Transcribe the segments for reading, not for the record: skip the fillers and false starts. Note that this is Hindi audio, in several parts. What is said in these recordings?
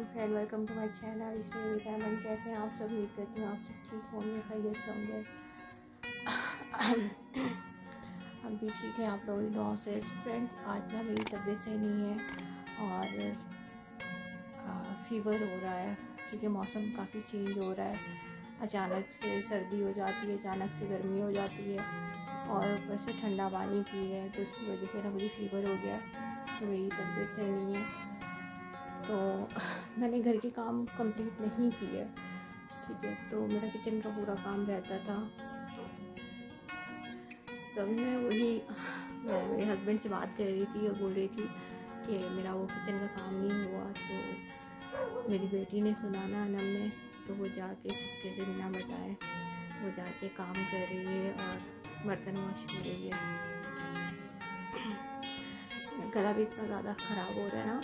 Friend, welcome to my channel story diamond. कैसे हैं आप सब? उम्मीद करती हूँ आप सब ठीक होंगे, खैरियत से होंगे। हम भी ठीक हैं आप लोगों की दुआओं से। फ्रेंड्स, आज ना मेरी तबीयत सही नहीं है और फीवर हो रहा है क्योंकि मौसम काफ़ी चेंज हो रहा है। अचानक से सर्दी हो जाती है, अचानक से गर्मी हो जाती है और ऊपर से ठंडा पानी पी रहे हैं, तो उसकी वजह से ना मुझे फीवर हो गया। तो मेरी तबीयत सही नहीं है, तो मैंने घर के काम कंप्लीट नहीं किए, ठीक है। तो मेरा किचन का पूरा काम रहता था। तो अभी मैं मेरे हस्बैंड से बात कर रही थी और बोल रही थी कि मेरा वो किचन का काम नहीं हुआ। तो मेरी बेटी ने सुना ना अनम ने, तो वो जाके चुपके से बिना बताए वो जाके काम कर रही है और बर्तन वॉश कर रही है। गला भी इतना ज़्यादा ख़राब हो रहा है ना,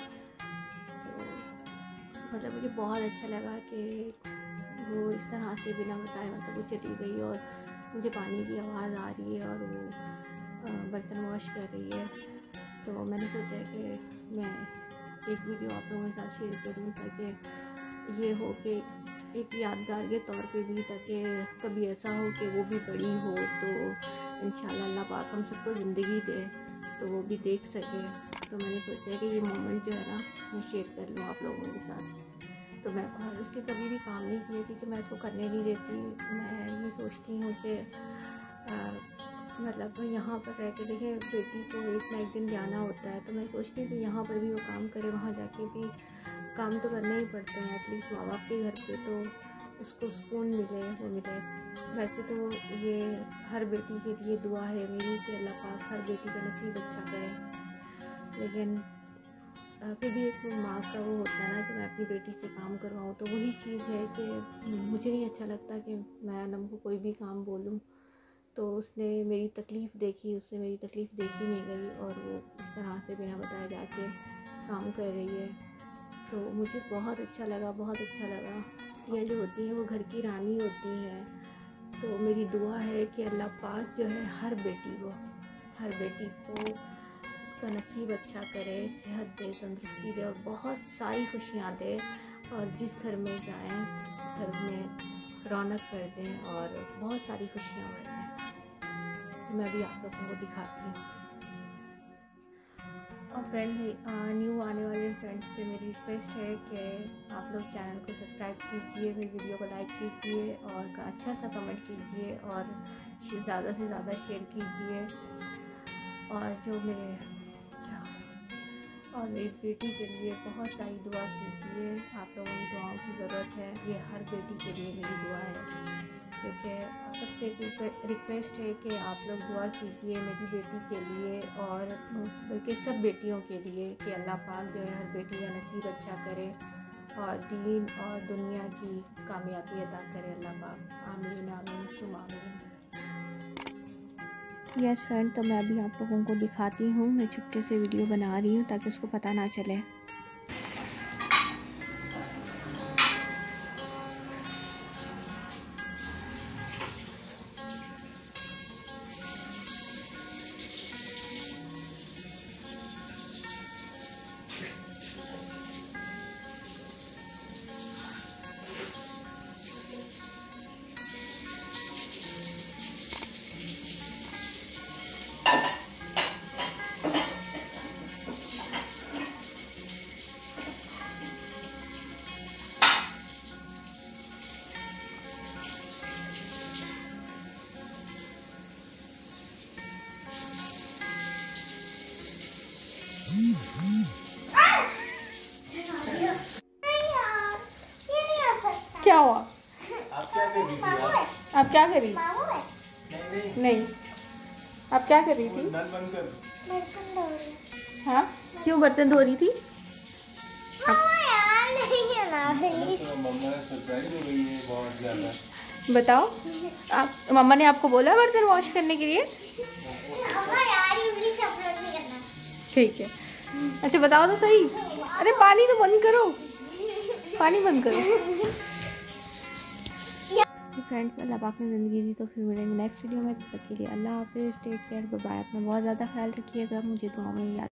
मतलब मुझे बहुत अच्छा लगा कि वो इस तरह से बिना बताए मतलब वो चली गई और मुझे पानी की आवाज़ आ रही है और वो बर्तन वॉश कर रही है। तो मैंने सोचा कि मैं एक वीडियो आप लोगों के साथ शेयर करूं ताकि ये हो कि एक यादगार के तौर पे भी, ताकि कभी ऐसा हो कि वो भी बड़ी हो तो इंशाल्लाह अल्लाह पाक हम सबको ज़िंदगी दे तो वो भी देख सके। तो मैंने सोचा कि ये मोमेंट जो है ना मैं शेयर कर लूँ आप लोगों के साथ। तो मैं और उसके कभी भी काम नहीं किए क्योंकि मैं इसको करने नहीं देती। मैं ये सोचती हूँ कि मतलब यहाँ पर रह के देखिए, बेटी को एक ना एक दिन जाना होता है, तो मैं सोचती हूँ कि यहाँ पर भी वो काम करे, वहाँ जाके भी काम तो करने ही पड़ते हैं। एटलीस्ट माँ बाप के घर पे तो उसको सुकून मिले, वो मिले। वैसे तो ये हर बेटी के लिए दुआ है मेरी कि अल्लाह पाक हर बेटी का नसीब अच्छा करे, लेकिन फिर भी एक माँ का वो होता है ना कि मैं अपनी बेटी से काम करवाऊँ। तो वही चीज़ है कि मुझे नहीं अच्छा लगता कि मैं अनम को कोई भी काम बोलूँ। तो उसने मेरी तकलीफ़ देखी, उससे मेरी तकलीफ़ देखी नहीं गई और वो इस तरह से बिना बताए जाके काम कर रही है। तो मुझे बहुत अच्छा लगा, बहुत अच्छा लगा। बेटियाँ जो होती हैं वो घर की रानी होती हैं। तो मेरी दुआ है कि अल्लाह पाक जो है हर बेटी को उसका नसीब अच्छा करे, सेहत दे, तंदुरुस्ती दे और बहुत सारी खुशियाँ दे, और जिस घर में जाएं उस घर में रौनक कर दें और बहुत सारी खुशियाँ भर दें। तो मैं भी आप लोगों को दिखाती हूँ। और फ्रेंड, न्यू आने वाले फ्रेंड्स से मेरी रिक्वेस्ट है कि आप लोग चैनल को सब्सक्राइब कीजिए, मेरी वीडियो को लाइक कीजिए और अच्छा सा कमेंट कीजिए और ज़्यादा से ज़्यादा शेयर कीजिए। और मेरी बेटी के लिए बहुत सारी दुआ कीजिए। आप लोगों की दुआओं की ज़रूरत है, ये हर बेटी के लिए मेरी दुआ है, क्योंकि सबसे रिक्वेस्ट है कि आप लोग दुआ कीजिए मेरी बेटी के लिए और बल्कि सब बेटियों के लिए कि अल्लाह पाक जो है हर बेटी का नसीब अच्छा करे और दीन और दुनिया की कामयाबी अता करे अल्लाह पाक। आमीन आमीन सुम आमीन। यस फ्रेंड, तो मैं अभी आप लोगों को दिखाती हूँ। मैं चुपके से वीडियो बना रही हूँ ताकि उसको पता ना चले। क्या हुआ? आप क्या कर रही थी? नहीं, आप क्या कर रही थी? हाँ, क्यों बर्तन धो रही थी? बताओ, आप मम्मा ने आपको बोला बर्तन वॉश करने के लिए? ठीक है, अच्छा बताओ तो सही। अरे पानी तो बंद करो, पानी बंद करो। फ्रेंड्स, अल्लाह पाक ने ज़िंदगी दी तो फिर मिलेंगे नेक्स्ट वीडियो में। तब तक के लिए अल्लाह हाफिज़, टेक केयर, बाय बाय। अपना बहुत ज़्यादा ख्याल रखिएगा, मुझे दुआ में याद